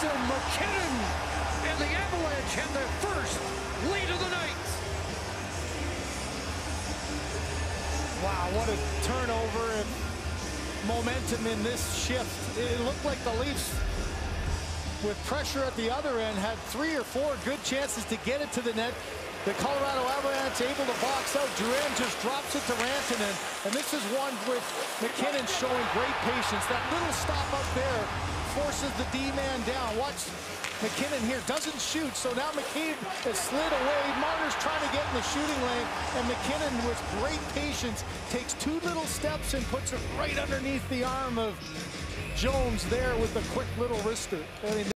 and MacKinnon, and the Avalanche have their first lead of the night. Wow, what a turnover and momentum in this shift. It looked like the Leafs, with pressure at the other end, had 3 or 4 good chances to get it to the net. The Colorado Avalanche able to box out. Duran just drops it to Rantanen. And this is one with MacKinnon showing great patience. That little stop up there forces the D-man down. Watch MacKinnon here, doesn't shoot, so now McCabe has slid away. Marner's trying to get in the shooting lane, and MacKinnon, with great patience, takes 2 little steps and puts it right underneath the arm of Jones there with a quick little wrister. I mean,